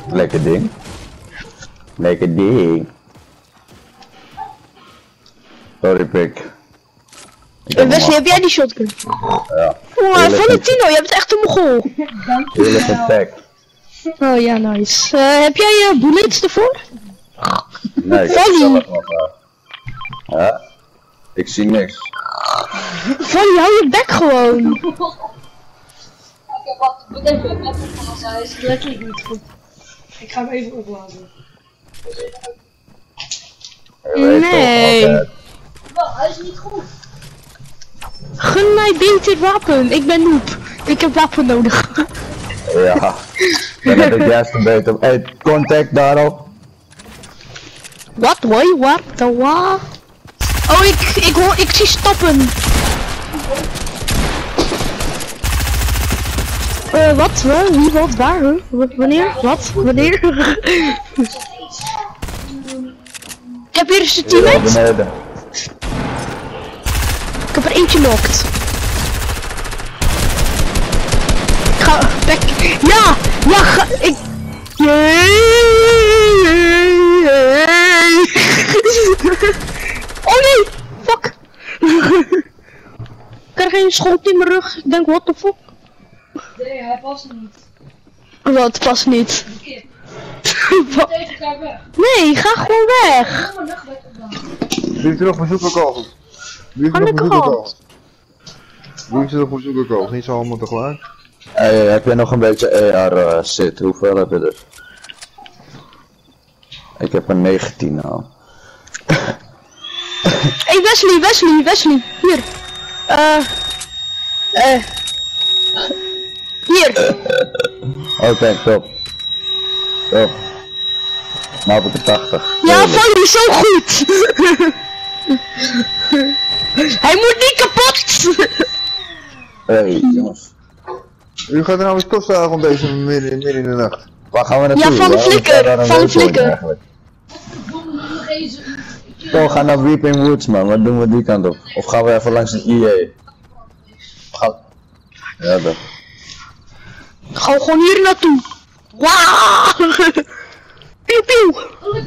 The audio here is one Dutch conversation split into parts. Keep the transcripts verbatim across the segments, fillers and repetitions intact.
Lekker ding. Lekker ding. Sorry, pik. Wesley, heb jij die shotgun? Ja. Wow, Valentino, je bent echt een mogol. Heerlijk attack. Oh ja, nice. Uh, heb jij uh, bullets ervoor? Nee, ik heb zelf nog uh, ja? Ik zie niks. Vally, hou je bek gewoon. Oké, wacht, ik moet even opletten van hij is letterlijk niet goed. Ik ga hem even opladen. Nee. Wacht, hij is niet goed. Gun mij beter wapen, ik ben noob. Ik heb wapen nodig. Ja, dan heb ik juist een beter. Hey, contact daarop. Wat, hoi, wat, de wa? Oh, ik, ik hoor, ik zie stappen. Eh, uh, wat, uh, wie, wat, waar, huh? W wanneer, wat, wanneer? Ik heb hier eens een teammate. Ja, ik heb er eentje lokt. Ik ga, back. Ja, ja, ga, ik. Oh nee, fuck. Ik krijg geen schot in mijn rug. Ik denk, what the fuck. Nee, hij past niet. Wat past niet? Kip. Wat? Even, ga weg. Nee, ga gewoon weg. Kom maar nog weg op dan. Wie heeft er nog bezoek gekomen? Wie heeft er nog bezoek gekomen? Wie heeft er nog bezoek gekomen? Niet zo allemaal tegelijk. Hey, heb je nog een beetje E R uh, zit? Hoeveel heb je er? Ik heb een negentien nou. Hey Wesley, Wesley, Wesley, hier. Eh. Uh, eh. Uh. Hier. Oké, okay, top. Top. Nou heb ik er tachtig. Ja, Vally, zo goed. Hij moet niet kapot. Hey, jongens. U gaat er nou eens stofzuigen om deze midden, midden in de nacht. Waar gaan we naartoe? Ja, van de flikker, van de flikker. Toch, ga naar Weeping Woods, man. Wat doen we die kant op? Of gaan we even langs de I E? Ga... Ja, dat. Gaan we gewoon hier naartoe. Wauw! Pieuw, pieuw!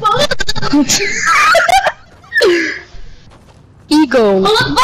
Ego!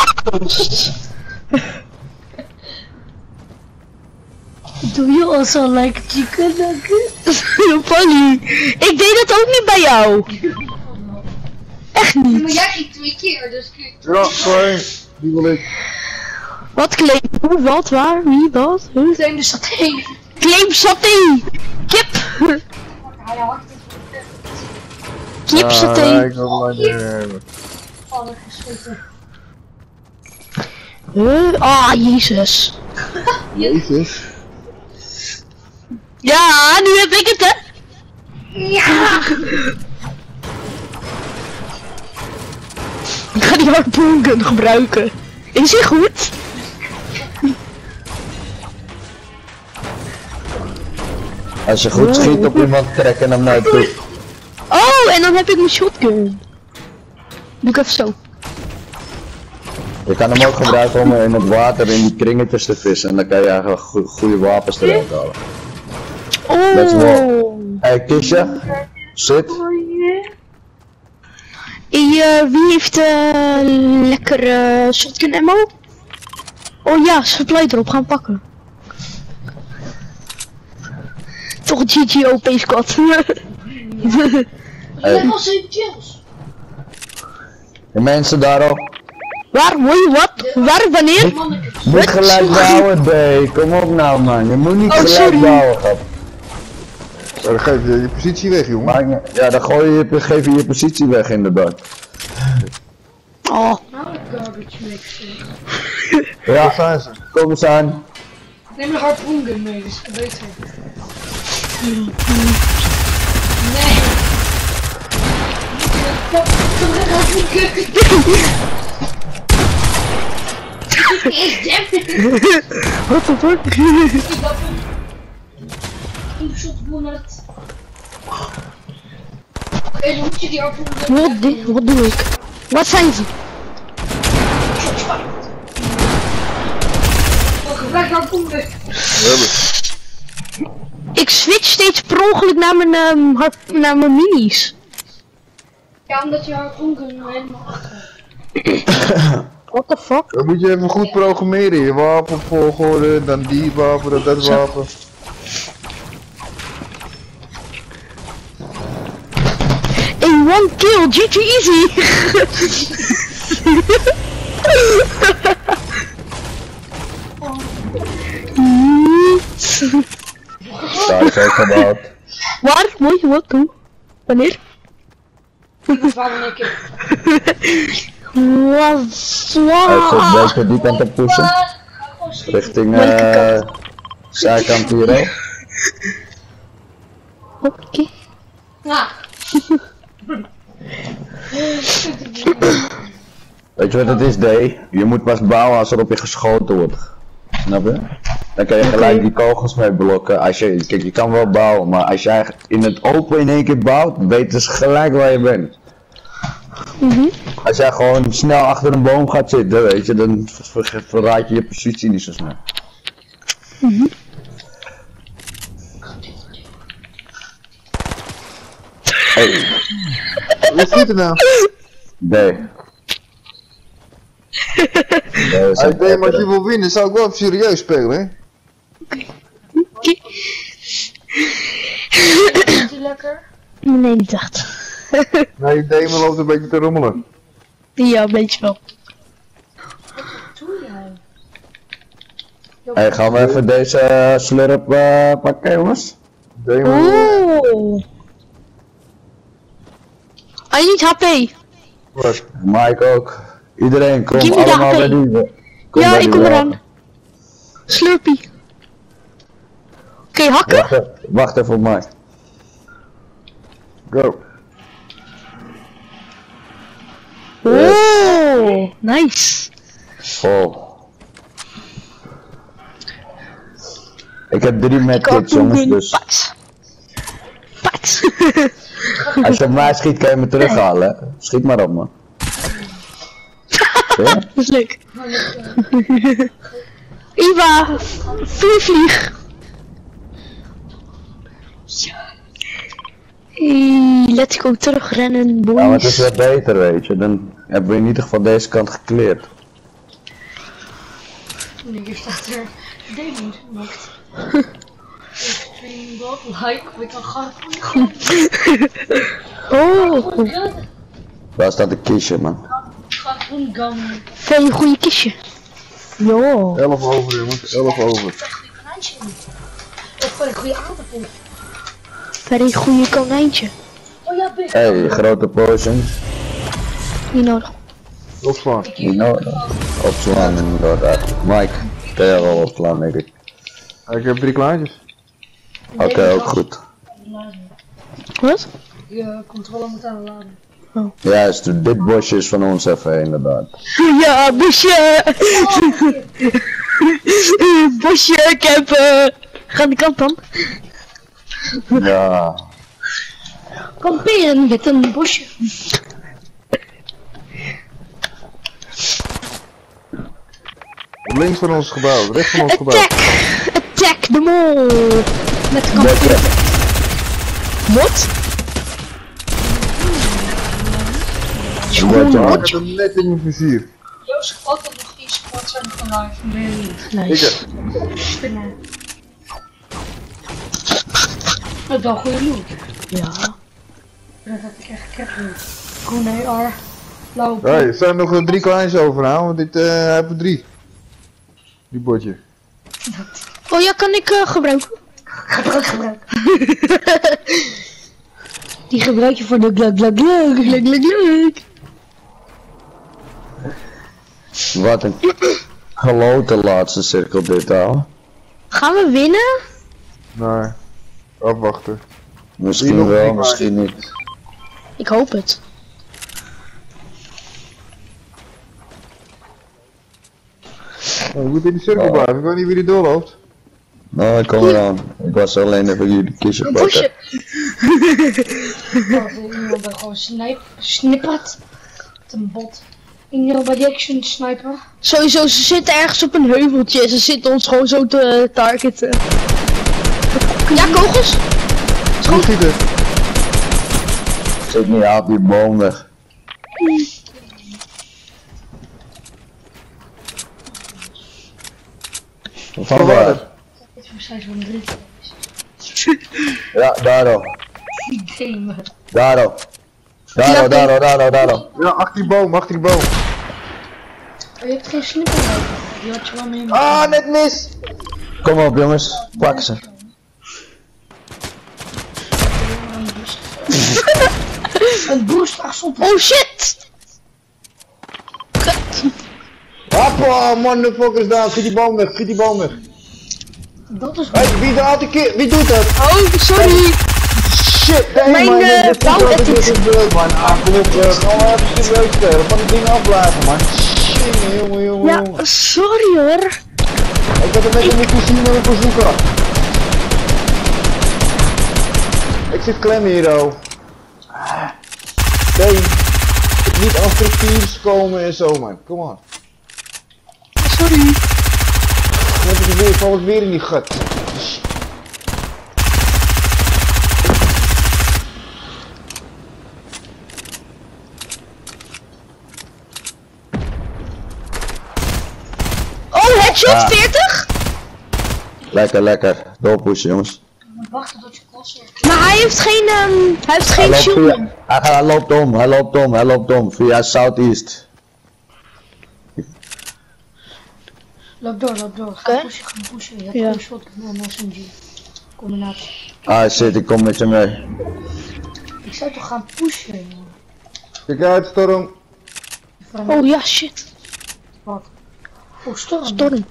Do you also like chicken nuggets? Polly, ik deed dat ook niet bij jou. Echt niet. Maar jij ging twee keer, dus kun je... Ja, sorry. Die wil ik. Wat claim? Hoe, wat, waar, wie, wat? Huh? Claim de saté. Claim saté! Kip! Hij hakt het Kip Ah, saté! ik wil maar hebben. vallen geschoten. Huh? Ah, jezus. Jezus. Ja, nu heb ik het, hè? Ja! Ik ga die harpoengun gebruiken. Is hij goed? Als je goed schiet op iemand, trek hem naar je toe. Oh, en dan heb ik mijn shotgun. Doe ik even zo. Je kan hem ook gebruiken om in het water in die kringetjes te vissen. En dan kan je eigenlijk go goede wapens eruit halen. Let's go. Oh. Hey, Kisha. Zit. Hey, uh, wie heeft uh, lekker uh, shotgun ammo? Oh ja, supply erop, gaan pakken. Toch G G O P squad. Hey. Ik was zeven kills. De mensen daarop. Waar, hoi, wat? Waar, wanneer? Niet gelijk bouwen, B. Kom op nou, man. Je moet niet Oh, gelijk sorry. bouwen, grap. Ja, dan geef je je positie weg, jongen. Maak je- Ja, dan gooi je, je- geef je je positie weg inderdaad. Oh. Nou, een garbage mixer. Waar Ja, zijn ze? kom eens aan. Neem een harpoengun mee, dus ik weet het. Nee. Pak een harpoengun. What the fuck? Ik had een... Een shotgun uit. Oké, dan moet je die harpoengun... Wat, di- wat doe ik? Wat zijn ze? Oh, gebruik harpoengun. We hebben. Ik switch steeds per ongeluk naar mijn, um, hard, naar mijn minis. Ja, omdat je harpoen helemaal achter. What the fuck? Dan moet je even goed programmeren. Je wapenvolgorde, dan die wapen, dan dat wapen. In one kill, G G easy! Daar is ook gebouwd. Waar? Mooi, wat toe? Wanneer? Dat is waarom ik het. Wat Hij zit een zwaar! beetje die kant op pushen. Ga gewoon schieten. Richting Welke eh zijkant hier ook. Oké. Nou. Weet je wat het is, D? Je moet pas bouwen als er op je geschoten wordt. Snap je? Dan kan je gelijk die kogels mee blokken. Als je, kijk, je kan wel bouwen, maar als jij in het open in één keer bouwt, weten ze gelijk waar je bent. Mhm. Als jij gewoon snel achter een boom gaat zitten, weet je, dan ver ver verraad je je positie niet zo snel. Mhm. Hey, Wat zit er nou? D. D is Hey, ook D, maar als je lekker. wil winnen, zou ik wel even serieus spelen, hè? Oké. Is die lekker? Nee, niet echt. Nee, D, maar loopt een beetje te rommelen. Ja, een beetje wel. Wat doe jij? Hey, gaan we even deze uh, slurp uh, pakken, jongens? D, maar... Oh. I need H P. Wat? Mike ook. Iedereen, kom Give me the allemaal H P. bij die. Kom Ja, bij ik die kom wapen. eraan. Slurpie. Oké, hakken? Wacht, even- wacht even op mij. Go. Oh, nice. Vol. Ik heb drie Ik medkits, jongens, dus Pat. Pat. als je op mij schiet kan je me terughalen, hè. Schiet maar op, man. Ja? Dat is leuk. Iva, vuurvlieg. Ja. Hey, let's go terugrennen, Ja, maar het is boys. wel beter, weet je. Dan hebben we in ieder geval deze kant gekleerd. Nee, hier staat er. David maakt. Stream dat like with een harpoen. Oh, Daar staat een kistje, man. Harpoen gun. van je goede kistje. Jo. elf over, jongens. elf over. Of van een goede aardappel. Van een goede konijntje. Oh ja, big. Hey, grote potions. Niet nodig. Opslaan. Niet nodig. Opslaan inderdaad. Mike, kan jij wel opslaan, denk ik. Ik heb drie klaartjes. Oké, ook goed. Wat? Je controle moet aanladen. Juist, dit bosje is van ons even, inderdaad. Ja, bosje. Bosje, campen. Ga aan de kant dan. Ja. Kamperen met een bosje. Links van ons gebouw, rechts van ons gebouw. Attack. Attack the mole. Met Bosje. kamperen. Wat? Bosje. Ja, ik heb hem net in mijn vizier. Joost, altijd nog iets sport zijn van live. Nee. Ik Nice. heb... Spinnen. Dat is wel goede loot. Ja. Dat heb ik echt gek loot. Groene A R. Blauwe P. Hey, er zijn nog eh, drie kleintjes over, nou, want dit, uh, hij heeft er drie. Die bordje. Oh ja, kan ik uh, gebruiken? Gebruik, gebruik. Die gebruik je voor de gluk gluk gluk gluk gluk gluk. Wat een geloten laatste cirkel dit al. Gaan we winnen? Nee, afwachten. Die Misschien nog wel, drie misschien niet. Ik hoop het. Nou, je moet in die cirkel Oh. blijven, ik weet niet wie er doorloopt. Nou, ik kom eraan. Ik was alleen even jullie kistje Een pakken. bosje. Dat iemand er gewoon snip, snippert. Met een bot. Iedereen bij die action sniper. Sowieso, ze zitten ergens op een heuveltje. Ze zitten ons gewoon zo te targeten. Ja, kogels. Goed schieten. Zit niet op die boom weg. Van waar? Dit is zijn van drie. Ja, daarop. Die game. Daarop. Daarop, daarop, daarop, daarop. Ja, achter die boom, achter die boom. Oh, je hebt geen snipper nodig. Die had je wel mee. Ah, net mis! Kom op jongens, pak ze. Een boost achterop. Oh shit! Hoppa, motherfuckers down. Schiet die boom weg, schiet die boom weg. Dat is Hey, wie, doet die keer, wie doet dat? Oh, sorry. Shit, nee Mijn, man, eh, dit is bouw- wat het er is- gebeurt man. Ah, kom op, uh, gewoon even serieus spelen. Van die dingen afblijven man. Shit, jongen, jongen, Ja, jongen. sorry hoor. Ik had een beetje moeten zien met mijn verzoeker. Ik zit klem hier, oh. Nee, niet als structuurs komen en zo man, kom on. Sorry. Dan heb ik weer, val ik weer in die gut. Oh, headshot Ja. veertig? Lekker, lekker. Doorpushen jongens. moet wachten tot je kost zegt. Maar hij heeft geen, um, hij heeft Hij geen loopt, shield via, meer. hij, hij loopt om, hij loopt om, hij loopt om. Via Southeast. Loop door, loop door. Ga Oké. pushen, ga pushen. Je hebt Ja. geen shotgun en S M G. Combinatie. Ah shit, ik kom met je mee. Ik zou toch gaan pushen, jongen. Kijk uit, Storm. Vriend, Oh ja, shit. Wat? Oh, storm. Storm.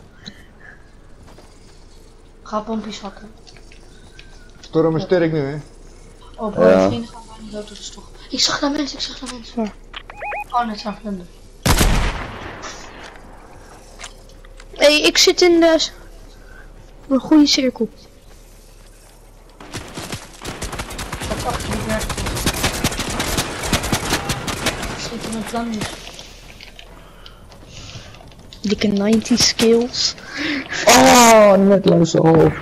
Ga pompjes hakken. Storm is sterk nu, hè. Oh, bro, Ja. vrienden gaan bijna dood, dat is toch. Ik zag naar mensen, ik zag naar mensen. Waar? Oh, net zijn vlinder. Hé, hey, ik zit in de... een goede cirkel. Dat achter die werk. Ik zit in een vlammis. Dikke negentig skills. Oh, net langs de hoofd.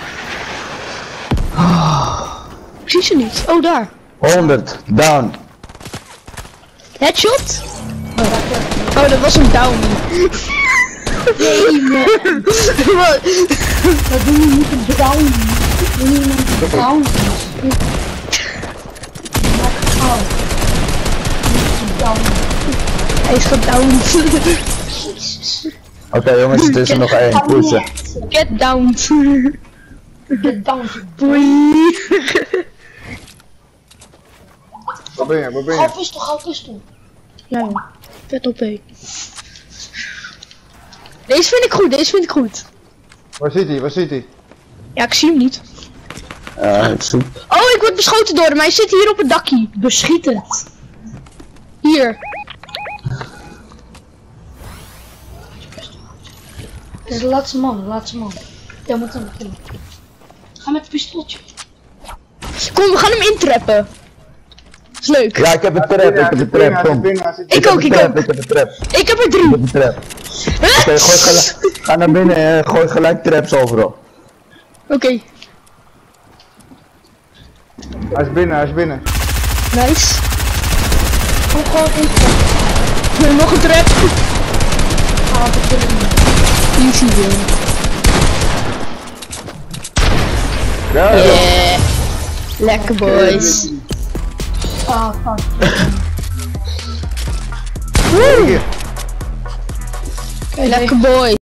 Ik zie ze niet. Oh, daar. honderd, down. Headshot? Oh, dat was een down. Nee, man. Wat? Dat doen we niet een down. Dat doen we niet een down. Oh. Niet een down. Hij is gedowned. Jezus. Oké jongens, het is er nog één. Pushen. Get downed. De down. Boei. Waar ben je, waar ben Gauw je? pistool, gauw pistool. Ja, joh. Vet op, hé. Deze vind ik goed, deze vind ik goed. Waar zit hij, waar zit hij? Ja, ik zie hem niet. Ja, ik zoek. Oh, ik word beschoten door hem. Hij zit hier op het dakje. Beschiet het. Hier. Dit is de laatste man, de laatste man. Jij moet hem killen. Ga met het pistooltje. Kom, we gaan hem intrappen. Is leuk. Ja, ik heb een trap, ik heb een trap, kom. Ik ook, ik ook. Ik heb een trap, Ik heb er ik drie. heb een trap. Oké, gooi gelijk, ga naar binnen en gooi gelijk traps overal. Oké, Hij is binnen, hij is binnen. nice. Kom gewoon in. Nu nog een trap. Ah, we killen hem. Easy win. Ja, ja. Yeah. Lekker boys. Ah, fuck. Lekker boys.